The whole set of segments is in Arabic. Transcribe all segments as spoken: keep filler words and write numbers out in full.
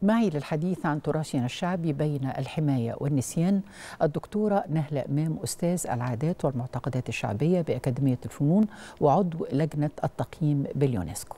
معي للحديث عن تراثنا الشعبي بين الحماية والنسيان الدكتورة نهلة إمام، أستاذ العادات والمعتقدات الشعبية بأكاديمية الفنون وعضو لجنة التقييم باليونسكو.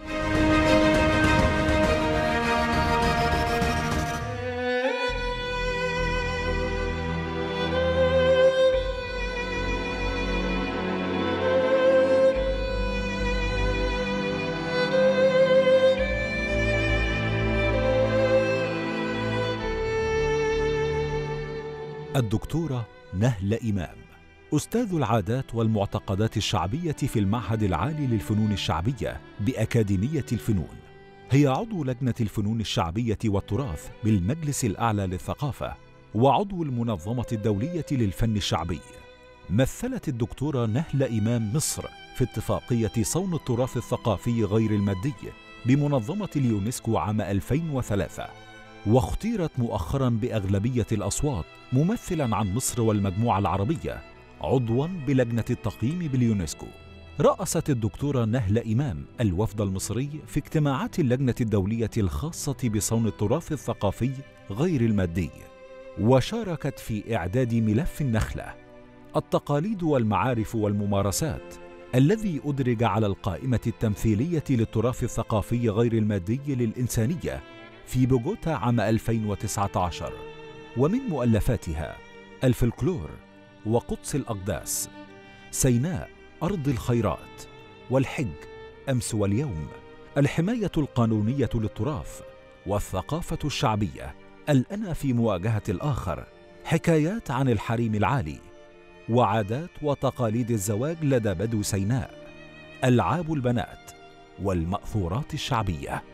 الدكتورة نهلة إمام، أستاذ العادات والمعتقدات الشعبية في المعهد العالي للفنون الشعبية بأكاديمية الفنون. هي عضو لجنة الفنون الشعبية والتراث بالمجلس الأعلى للثقافة وعضو المنظمة الدولية للفن الشعبي. مثلت الدكتورة نهلة إمام مصر في اتفاقية صون التراث الثقافي غير المادي بمنظمة اليونسكو عام ألفين وثلاثة، واختيرت مؤخراً بأغلبية الأصوات ممثلاً عن مصر والمجموعة العربية عضواً بلجنة التقييم باليونسكو. رأست الدكتورة نهلة إمام الوفد المصري في اجتماعات اللجنة الدولية الخاصة بصون التراث الثقافي غير المادي، وشاركت في إعداد ملف النخلة، التقاليد والمعارف والممارسات، الذي أدرج على القائمة التمثيلية للتراث الثقافي غير المادي للإنسانية في بوغوتا عام ألفين وتسعة عشر. ومن مؤلفاتها الفلكلور وقدس الأقداس، سيناء أرض الخيرات، والحج أمس واليوم، الحماية القانونية للتراث، والثقافة الشعبية، الأنا في مواجهة الآخر، حكايات عن الحريم العالي، وعادات وتقاليد الزواج لدى بدو سيناء، ألعاب البنات، والمأثورات الشعبية.